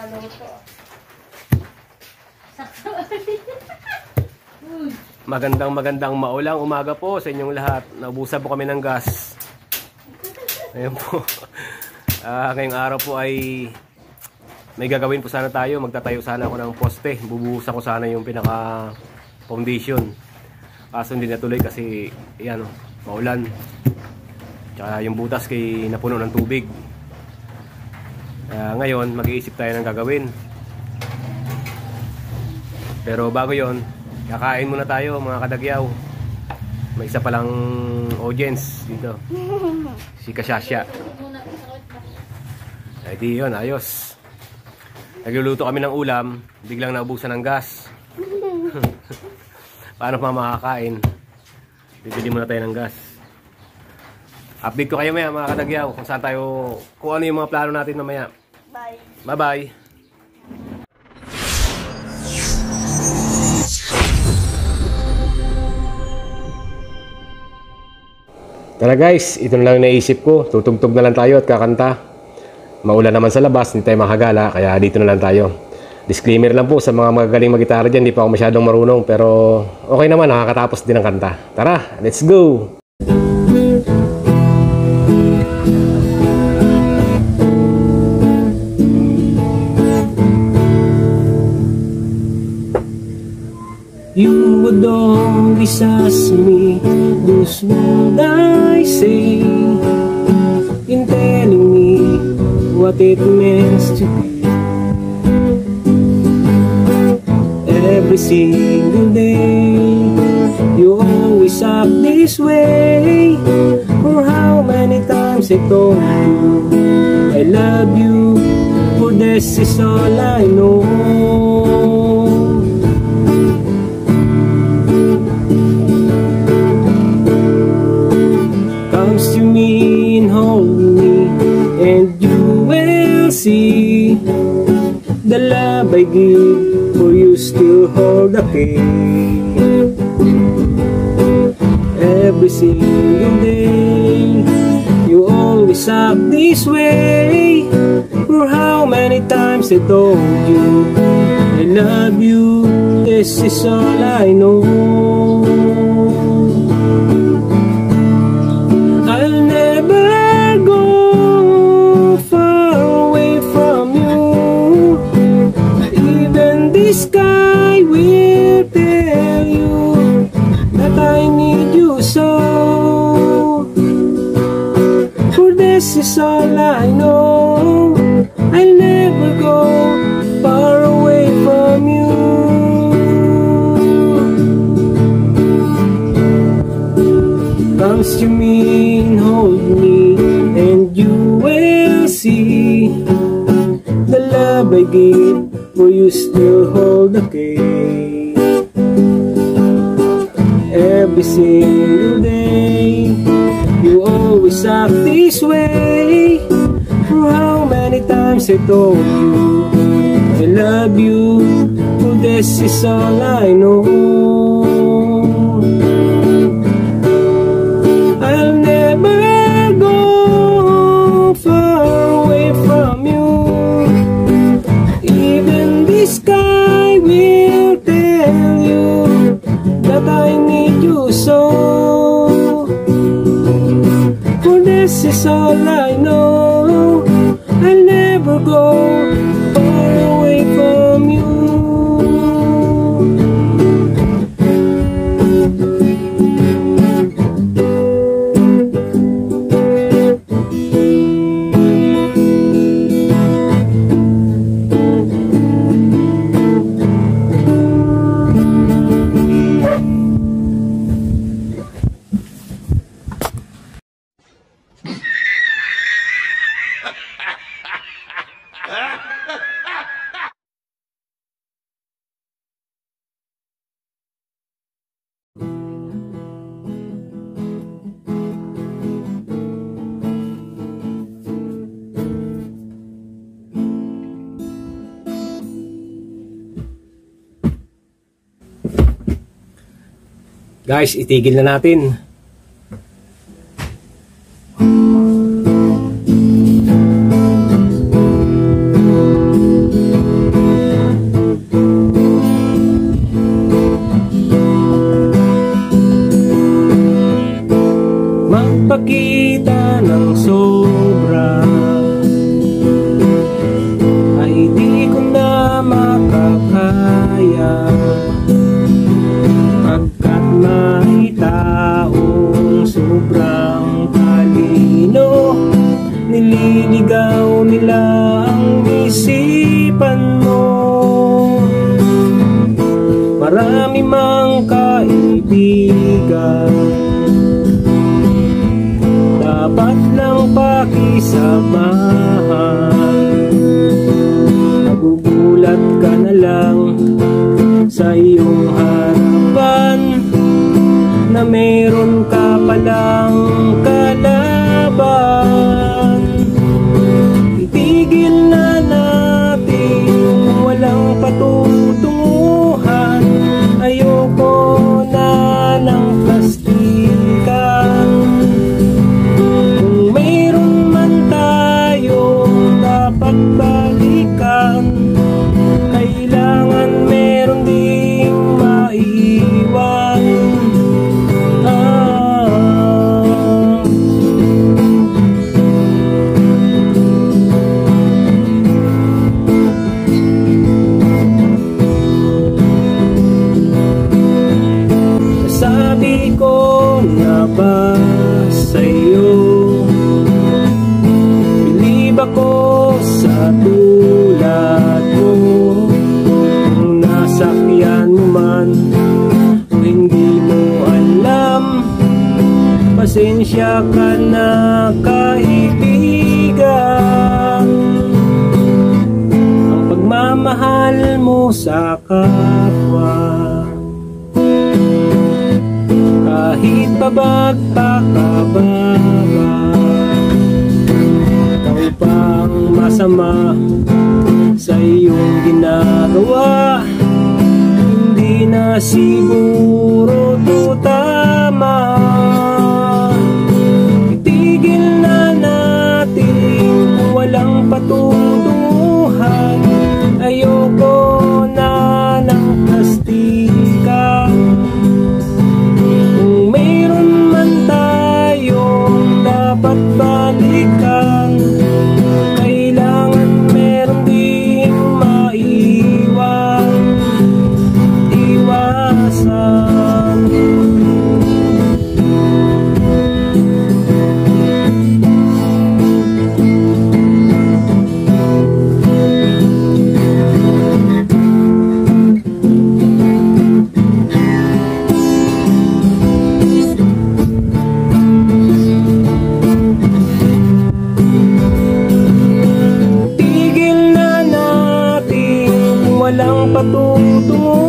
Magandang maulang umaga po sa inyong lahat. Naubusan po kami ng gas. Ayun po. Ngayong araw po ay may gagawin po sana tayo. Magtatayo sana ako ng poste. Bubuhusan ko sana yung pinaka foundation. Kaso hindi natuloy kasi yan, maulan. Tsaka yung butas kay napuno ng tubig. Ngayon mag-iisip tayo ng gagawin. Pero bago yon, kakain muna tayo mga kadagyaw. May isa palang audience dito, si Kasyasya. Ay di yun, ayos. Nagluluto kami ng ulam, biglang naubusan ng gas. Paano pa makakain? Bibili muna tayo ng gas. Update ko kayo maya mga kadagyaw kung saan tayo, kung ano yung mga plano natin mamaya. Bye. Bye bye. Tara guys, ito na lang naisip ko. Tutugtog na lang tayo at kakanta. Maulan naman sa labas, hindi tayo makagala, kaya dito na lang tayo. Disclaimer lang po sa mga magagaling mag-gitara dyan, hindi pa ako masyadong marunong, pero okay naman, nakakatapos din ang kanta. Tara, let's go! You would always ask me those what I say, in telling me what it means to be. Every single day you always act this way. For how many times I told you I love you, for this is all I know. To me and hold me, and you will see the love I give for you still hold the key. Every single day you always act this way. For how many times I told you I love you, this is all I know. The sky will tell you that I need you so. For this is all I know, I'll never go far away from you. Comes to me and hold me, and you will see the love I give, for you still hold the key. Every single day you always act this way. For how many times I told you I love you, for this is all I know. I'll never go far away from you. The sky will tell you that I need you so. For this is all I know, I'll never go far away from you. Guys, itigil na natin. nililigaw nila ang isipan mo. Marami mang kaibigan, dapat lang pakisamahan. Magugulat ka na lang sa iyong harapan na meron ka palang kalaban. Itigil na natin kung walang patutunguhan. Ayoko na ng plastikan. Kung mayroon man tayong dapat balikan, kailangan meron ding maiwan. Sabi ko na ba sa'yo, bilib ako sa tulad mo. Kung nasakyan mo man o hindi mo alam, pasensya ka na kaibigan. Ang pagmamahal mo sa kapwa, kahit babagpakababa, ikaw pang masama sa iyong ginagawa. Hindi na siguro to tama. Itigil na natin kung walang patutunguhan. Ayoko na ng plastika. Kung mayroon man tayong dapat balikan, kailangan meron ding maiwan. Iwasan. Tigil na natin kung walang patutunguhan.